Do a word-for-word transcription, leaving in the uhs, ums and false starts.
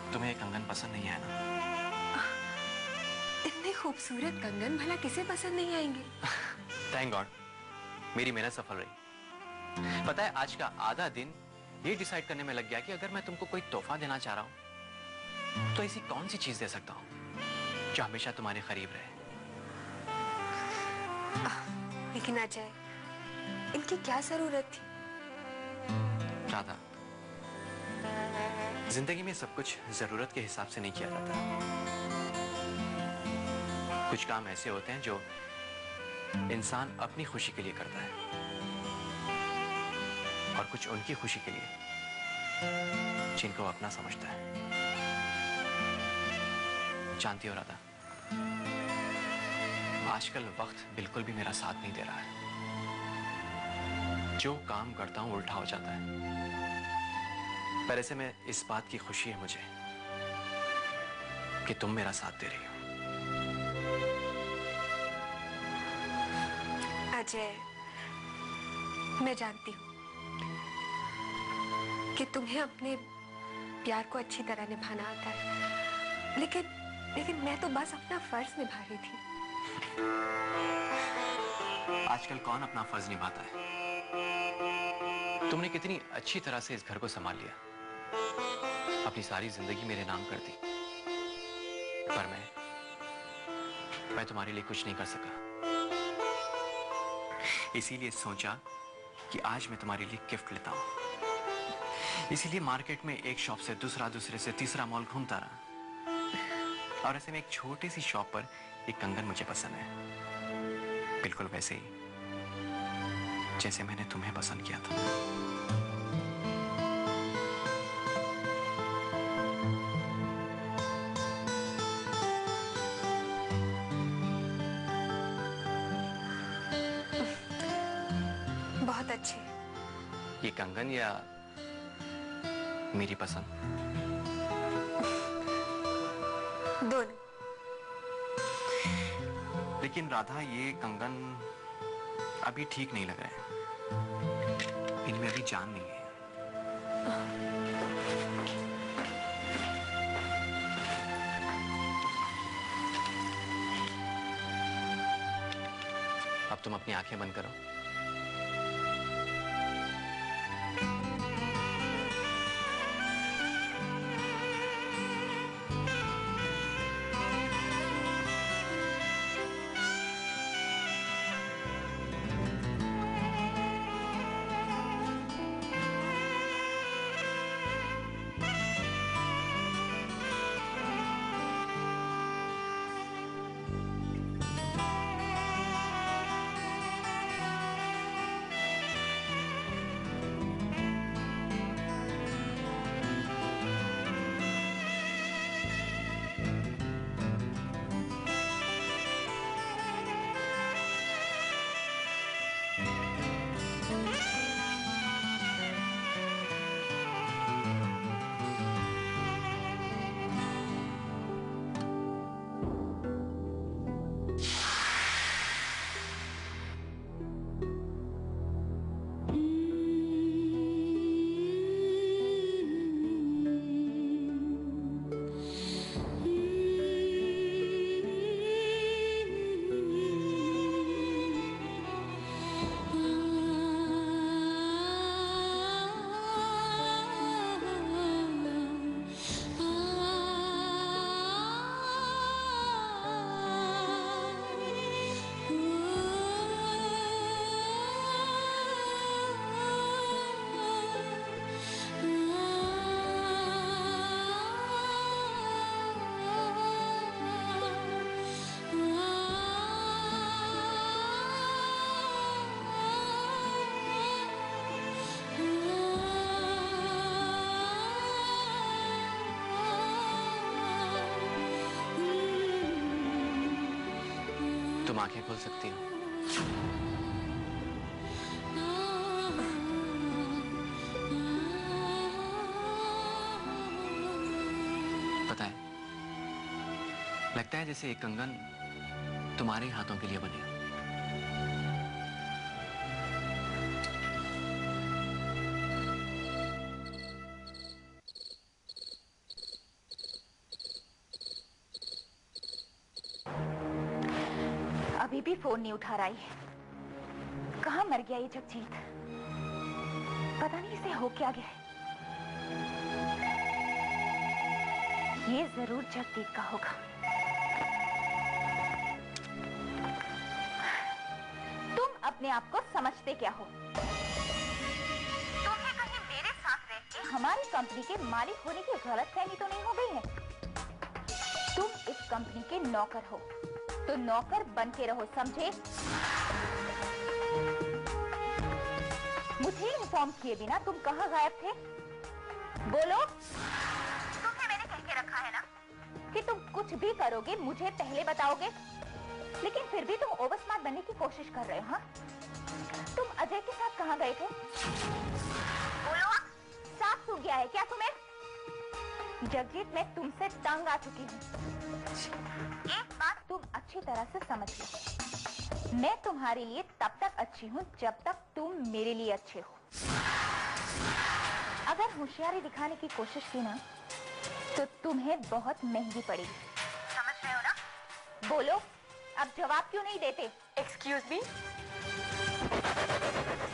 तुम्हें कंगन पसंद नहीं है ना? इतने खूबसूरत कंगन भला किसे पसंद नहीं आएंगे? थैंक गॉड, मेरी मेहनत सफल रही। पता है, आज का आधा दिन ये डिसाइड करने में लग गया कि अगर मैं तुमको कोई तोहफा देना चाह रहा हूं तो ऐसी कौन सी चीज दे सकता हूं जो हमेशा तुम्हारे करीब रहे। लेकिन अजय, इनकी क्या जरूरत थी? राधा, जिंदगी में सब कुछ जरूरत के हिसाब से नहीं किया जाता। कुछ काम ऐसे होते हैं जो इंसान अपनी खुशी के लिए करता है और कुछ उनकी खुशी के लिए जिनको अपना समझता है। जानती हो राधा, आजकल वक्त बिल्कुल भी मेरा साथ नहीं दे रहा है। जो काम करता हूं उल्टा हो जाता है। पर ऐसे में इस बात की खुशी है मुझे कि तुम मेरा साथ दे रही हो। अजय, मैं जानती हूं कि तुम्हें अपने प्यार को अच्छी तरह निभाना आता है, लेकिन लेकिन मैं तो बस अपना फर्ज निभा रही थी। आजकल कौन अपना फर्ज निभाता है? तुमने कितनी अच्छी तरह से इस घर को संभाल लिया, अपनी सारी जिंदगी मेरे नाम कर दी, पर मैं मैं तुम्हारे लिए कुछ नहीं कर सका। इसीलिए सोचा कि आज मैं तुम्हारे लिए गिफ्ट लेता हूं। इसीलिए मार्केट में एक शॉप से दूसरा, दूसरे से तीसरा मॉल घूमता रहा, और ऐसे में एक छोटी सी शॉप पर एक कंगन मुझे पसंद है, बिल्कुल वैसे ही जैसे मैंने तुम्हें पसंद किया था। बहुत अच्छे। ये कंगन या मेरी पसंद? दोनों। लेकिन राधा, ये कंगन अभी ठीक नहीं लग रहा है, इनमें अभी जान नहीं है। अब तुम अपनी आंखें बंद करो। आंखें खोल सकती हो। पता है, लगता है जैसे एक कंगन तुम्हारे हाथों के लिए बनी। अभी भी फोन नहीं उठा रहा है। कहाँ मर गया ये जगजीत? पता नहीं इसे हो क्या गया है। ये जरूर जगजीत का होगा। तुम अपने आप को समझते क्या हो? तुम्हें कहीं मेरे साथ रह के हमारी कंपनी के मालिक होने की गलतफहमी तो नहीं हो गई है? तुम इस कंपनी के नौकर हो तो नौकर बन के रहो, समझे? मुझे इन्फॉर्म किए बिना तुम कहाँ गायब थे? बोलो। तुम्हें मैंने कह के रखा है ना कि तुम कुछ भी करोगे मुझे पहले बताओगे, लेकिन फिर भी तुम ओवर स्मार्ट बनने की कोशिश कर रहे हो। हाँ, तुम अजय के साथ कहाँ गए थे? बोलो। साफ सूख गया है क्या तुम्हें? जगजीत, मैं तुमसे तंग आ चुकी हूँ। एक बात तुम अच्छी तरह से समझ लो, मैं तुम्हारे लिए तब तक अच्छी हूँ जब तक तुम मेरे लिए अच्छे हो। अगर होशियारी दिखाने की कोशिश की ना तो तुम्हें बहुत महंगी पड़ेगी, समझ रहे हो ना? बोलो, अब जवाब क्यों नहीं देते? Excuse me,